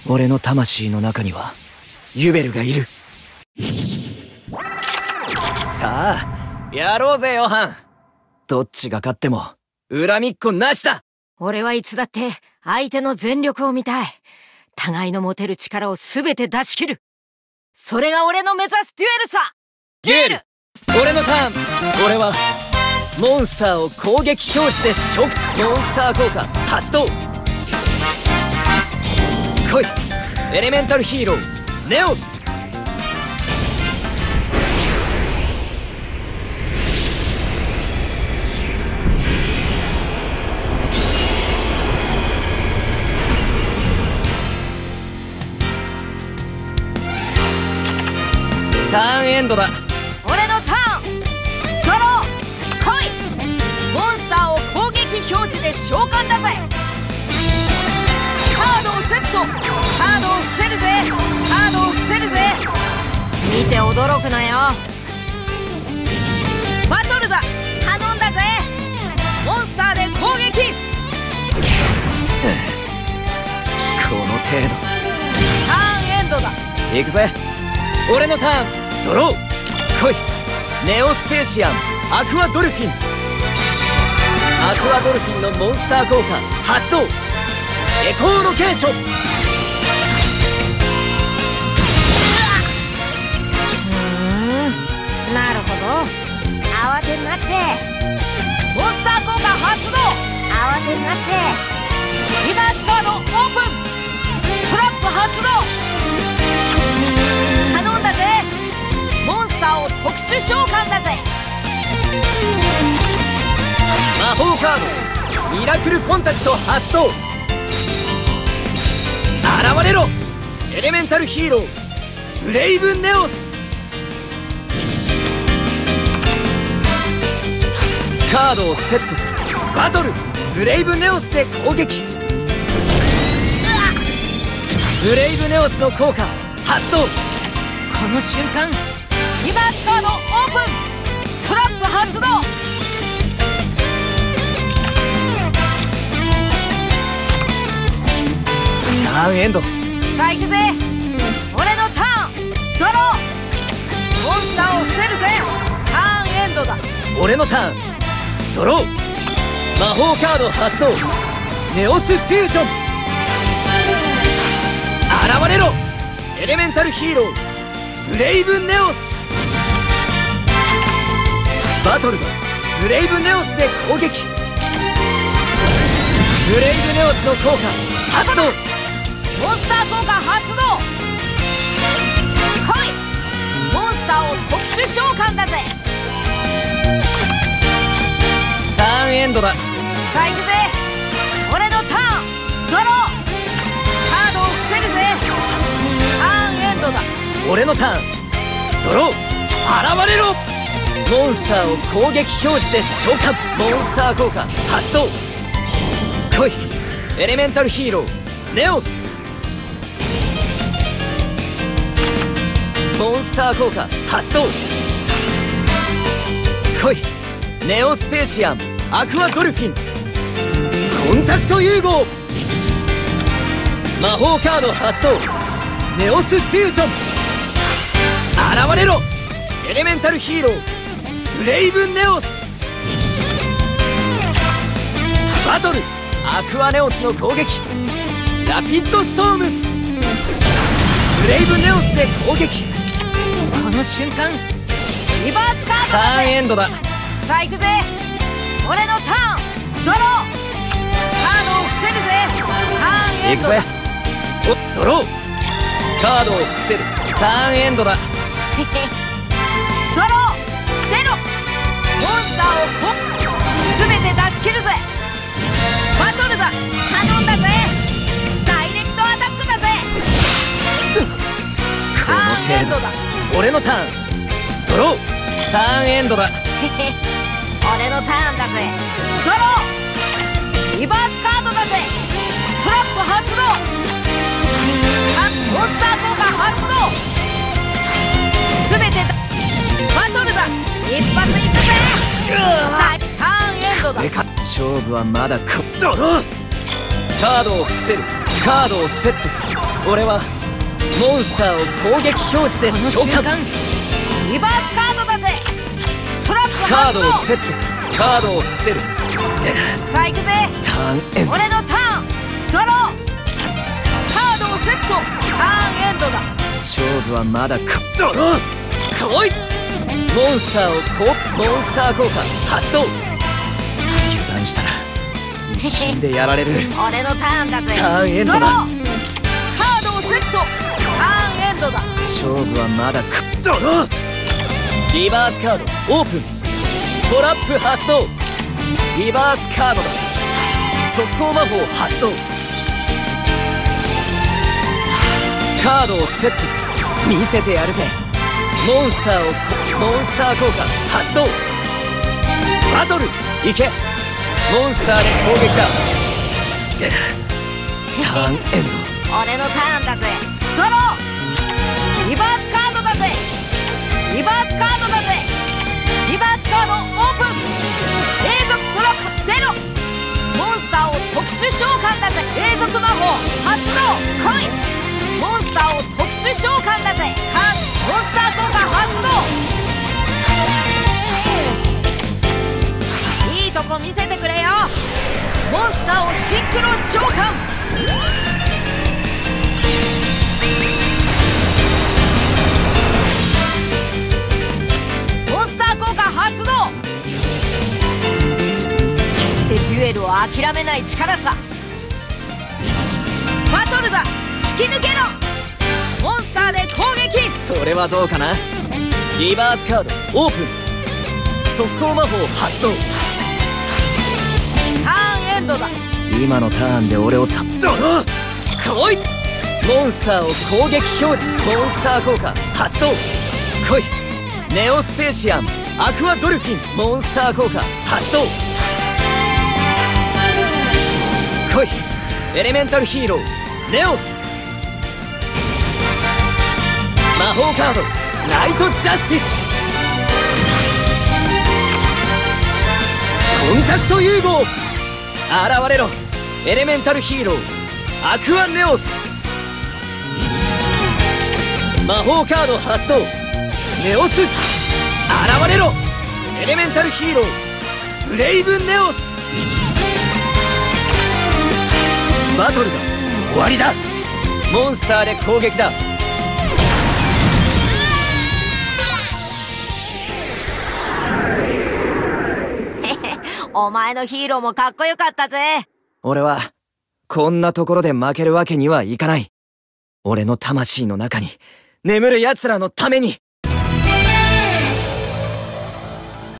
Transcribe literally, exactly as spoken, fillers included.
俺の魂の中にはユベルがいる。さあやろうぜヨハン。どっちが勝っても恨みっこなしだ。 俺はいつだって相手の全力を見たい。互いの持てる力を全て出し切る。それが俺の目指すデュエルさ。 デュエル。俺のターン。俺はモンスターを攻撃表示でショック。モンスター効果発動。来いエレメンタルヒーローネオス。ターンエンドだ。 俺のターン。ドロー来い。モンスターを攻撃表示で召喚だぜ。カードをセット。カードを伏せるぜ。カードを伏せるぜ。見て驚くなよ。バトルだ。頼んだぜ。モンスターで攻撃。 この程度。 ターンエンドだ。 行くぜ。俺のターン。ドロー来いネオスペーシアンアクアドルフィン。アクアドルフィンのモンスター効果発動。エコーロケーション。 なるほど。慌てんなって。モンスター効果発動。慌てんなって。リバースカードオープン。トラップ発動。頼んだぜ。モンスターを特殊召喚だぜ。 魔法カードミラクルコンタクト発動。現れろエレメンタルヒーローブレイブネオス。カードをセットする。バトルブレイブネオスで攻撃。ブレイブネオスの効果発動。 この瞬間リバースカードオープン。トラップ発動。 ターンエンド。 さあ行くぜ。俺のターン。ドロー。モンスターを伏せるぜ。ターンエンドだ。 俺のターン。ドロー魔法カード発動。ネオスフュージョン。現れろエレメンタルヒーローブレイブネオス。バトルだ。ブレイブネオスで攻撃。ブレイブネオスの効果発動。 モンスター効果発動。来いモンスターを特殊召喚だぜ。 ターンエンドだ。 さあ行くぜ。俺のターン。ドロー。カードを伏せるぜ。ターンエンドだ。 俺のターン。ドロー現れろモンスターを攻撃表示で召喚。モンスター効果発動。来いエレメンタルヒーローネオス。モンスター効果発動。来いネオスペーシアンアクアドルフィン。コンタクト融合。魔法カード発動。ネオスフュージョン。現れろエレメンタルヒーローブレイブネオス。バトルアクアネオスの攻撃。ラピッドストーム。ブレイブネオスで攻撃。 この瞬間リバースカードタだぜ。 ーンエンドだ。 さあ行くぜ。俺のターン。ドロー。カードを伏せるぜ。ターンエンドだ。 行くぜ。おドローカードを伏せる。ターンエンドだ。 ドロー出ろ。モンスターをポッ全て出し切るぜ。バトルだ。頼んだぜ。ダイレクトアタックだぜ。 この程度だ。俺のターン。ドローターンエンドだ。 俺のターンだぜ。ドローリバースカードだぜ。トラップ発動。あモンスター効果発動。全てだ。バトルだ。一発いくぜ。ターンエンドだ。 でか勝負はまだこドローカードを伏せる。カードをセットする。 俺はモンスターを攻撃表示で召喚。 リバースカードだぜ。トラップカー発動。 ドをセットする。カードを伏せる。 さあ行くぜ。 ターンエンド。 俺のターン。ドロー。カードをセット。ターンエンドだ。 勝負はまだか。ドロー来い。モンスターをこうモンスター効果発動。油断したら一瞬でやられる。 俺のターンだぜ。 ターンエンドだ。 ドロー。カードをセット。ターンエンドだ。 勝負はまだか。ドローリバースカードオープン。トラップ発動。リバースカードだ。速攻魔法発動。カードをセットする。見せてやるぜ。モンスターをモンスター効果発動。バトルいけ。モンスターで攻撃だ。ターンエンド。 俺のターンだぜ。ドロー。リバースカードだぜ。リバースカードだぜ。リバースカードオープン。永続トラップゼロ。モンスターを特殊召喚だぜ。永続魔法発動。来い。モンスターを特殊召喚だぜ。カードモンスター効果発動。いいとこ見せてくれよ。モンスターをシンクロ召喚。モンスター効果発動。決してデュエルを諦めない力さ。バトルだ。突き抜けろ。モンスターで攻撃。 それはどうかな。リバースカードオープン。速攻魔法発動。 ターンエンドだ。 今のターンで俺をタッドロー来い。モンスターを攻撃表示。モンスター効果発動。来い。ネオスペーシアンアクアドルフィンモンスター効果発動。来い。エレメンタルヒーローネオス。魔法カードナイトジャスティス。コンタクト融合現れろ。エレメンタルヒーローアクアネオス。魔法カード発動。ネオス現れろ。エレメンタルヒーローブレイブネオス。バトルだ。終わりだ。モンスターで攻撃だ。 お前のヒーローもかっこよかったぜ。 俺はこんなところで負けるわけにはいかない。俺の魂の中に眠る奴らのために。